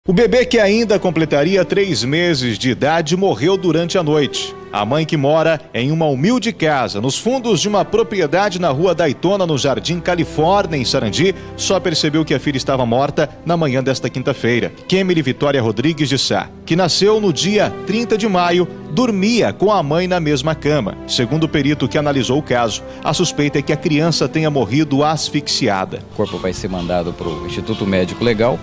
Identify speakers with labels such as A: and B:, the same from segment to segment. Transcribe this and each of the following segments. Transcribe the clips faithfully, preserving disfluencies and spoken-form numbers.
A: O bebê, que ainda completaria três meses de idade, morreu durante a noite. A mãe, que mora em uma humilde casa nos fundos de uma propriedade na rua Daytona, no Jardim Califórnia, em Sarandi, só percebeu que a filha estava morta na manhã desta quinta-feira. Kemily Vitória Rodrigues de Sá, que nasceu no dia trinta de maio, dormia com a mãe na mesma cama. Segundo o perito que analisou o caso, a suspeita é que a criança tenha morrido asfixiada.
B: O corpo vai ser mandado para o Instituto Médico Legal,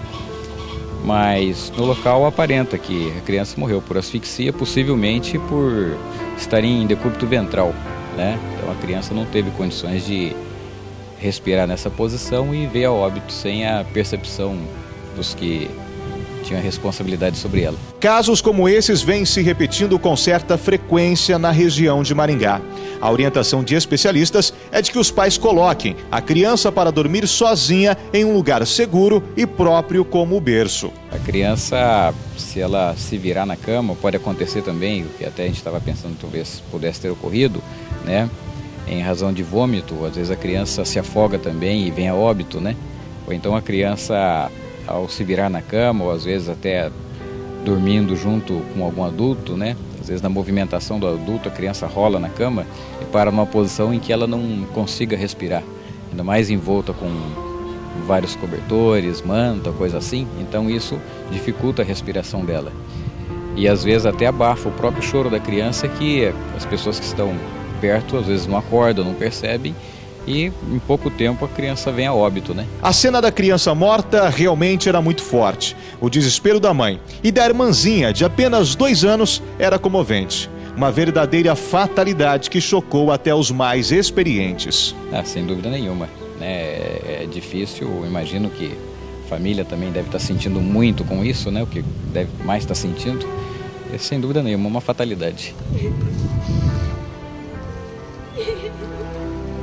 B: mas no local aparenta que a criança morreu por asfixia, possivelmente por estar em decúbito ventral, né? Então a criança não teve condições de respirar nessa posição e veio a óbito sem a percepção dos que tinham a responsabilidade sobre ela.
A: Casos como esses vêm se repetindo com certa frequência na região de Maringá. A orientação de especialistas é de que os pais coloquem a criança para dormir sozinha em um lugar seguro e próprio, como o berço.
B: A criança, se ela se virar na cama, pode acontecer também, o que até a gente estava pensando talvez pudesse ter ocorrido, né? Em razão de vômito, às vezes a criança se afoga também e vem a óbito, né? Ou então a criança, ao se virar na cama, ou às vezes até dormindo junto com algum adulto, né? Às vezes na movimentação do adulto a criança rola na cama e para numa posição em que ela não consiga respirar, ainda mais envolta com vários cobertores, manta, coisa assim, então isso dificulta a respiração dela. E às vezes até abafa o próprio choro da criança, que as pessoas que estão perto às vezes não acordam, não percebem, e em pouco tempo a criança vem a óbito, né?
A: A cena da criança morta realmente era muito forte. O desespero da mãe e da irmãzinha de apenas dois anos era comovente. Uma verdadeira fatalidade que chocou até os mais experientes.
B: Ah, sem dúvida nenhuma, né? É, é difícil, imagino que a família também deve estar sentindo muito com isso, né? O que deve mais estar sentindo é, sem dúvida nenhuma, uma fatalidade.